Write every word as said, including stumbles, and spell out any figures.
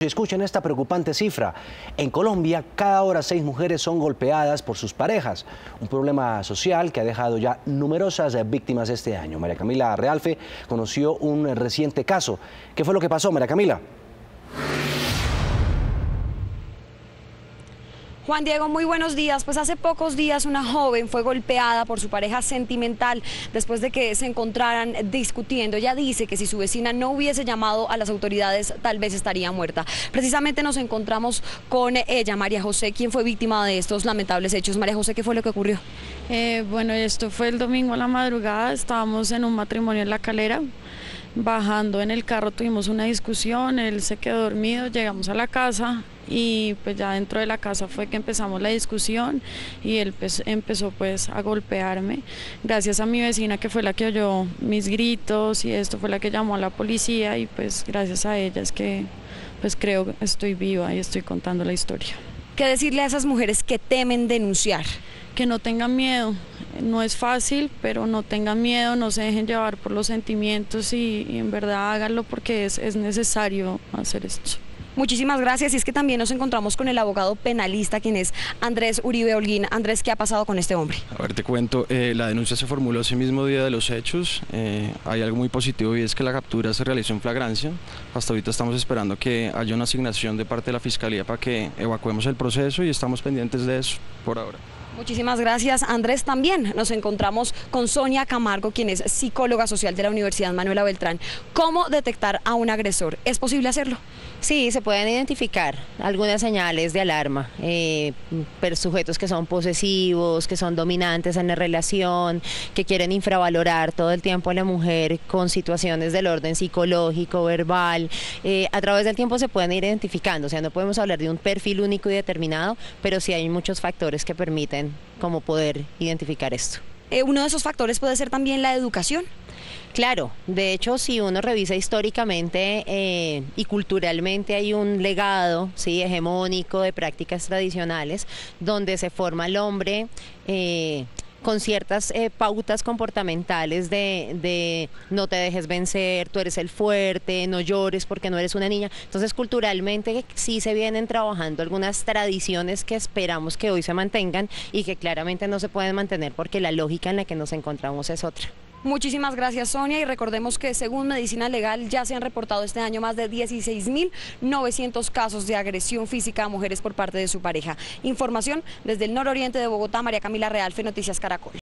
Escuchen esta preocupante cifra. En Colombia, cada hora seis mujeres son golpeadas por sus parejas. Un problema social que ha dejado ya numerosas víctimas este año. María Camila Realfe conoció un reciente caso. ¿Qué fue lo que pasó, María Camila? Juan Diego, muy buenos días. Pues hace pocos días una joven fue golpeada por su pareja sentimental después de que se encontraran discutiendo. Ella dice que si su vecina no hubiese llamado a las autoridades, tal vez estaría muerta. Precisamente nos encontramos con ella, María José, quien fue víctima de estos lamentables hechos. María José, ¿qué fue lo que ocurrió? Eh, bueno, esto fue el domingo a la madrugada, estábamos en un matrimonio en La Calera. Bajando en el carro tuvimos una discusión, él se quedó dormido, llegamos a la casa y pues ya dentro de la casa fue que empezamos la discusión y él pues empezó pues a golpearme. Gracias a mi vecina, que fue la que oyó mis gritos y esto, fue la que llamó a la policía, y pues gracias a ella es que pues creo que estoy viva y estoy contando la historia. ¿Qué decirle a esas mujeres que temen denunciar? Que no tengan miedo, no es fácil, pero no tengan miedo, no se dejen llevar por los sentimientos y, y en verdad háganlo porque es, es necesario hacer esto. Muchísimas gracias. Y es que también nos encontramos con el abogado penalista, quien es Andrés Uribe Holguín. Andrés, ¿qué ha pasado con este hombre? A ver, te cuento, eh, la denuncia se formuló ese mismo día de los hechos. Eh, hay algo muy positivo y es que la captura se realizó en flagrancia. Hasta ahorita estamos esperando que haya una asignación de parte de la Fiscalía para que evacuemos el proceso y estamos pendientes de eso por ahora. Muchísimas gracias, Andrés. También nos encontramos con Sonia Camargo, quien es psicóloga social de la Universidad Manuela Beltrán. ¿Cómo detectar a un agresor? ¿Es posible hacerlo? Sí, se pueden identificar algunas señales de alarma, eh, sujetos que son posesivos, que son dominantes en la relación, que quieren infravalorar todo el tiempo a la mujer con situaciones del orden psicológico, verbal. Eh, a través del tiempo se pueden ir identificando, o sea, no podemos hablar de un perfil único y determinado, pero sí hay muchos factores que permiten como poder identificar esto. Eh, uno de esos factores puede ser también la educación. Claro, de hecho, si uno revisa históricamente eh, y culturalmente, hay un legado, ¿sí?, hegemónico de prácticas tradicionales donde se forma el hombre eh, con ciertas eh, pautas comportamentales de, de no te dejes vencer, tú eres el fuerte, no llores porque no eres una niña. Entonces, culturalmente sí se vienen trabajando algunas tradiciones que esperamos que hoy se mantengan y que claramente no se pueden mantener porque la lógica en la que nos encontramos es otra. Muchísimas gracias, Sonia, y recordemos que según Medicina Legal ya se han reportado este año más de dieciséis mil novecientos casos de agresión física a mujeres por parte de su pareja. Información desde el nororiente de Bogotá, María Camila Realfe, Noticias Caracol.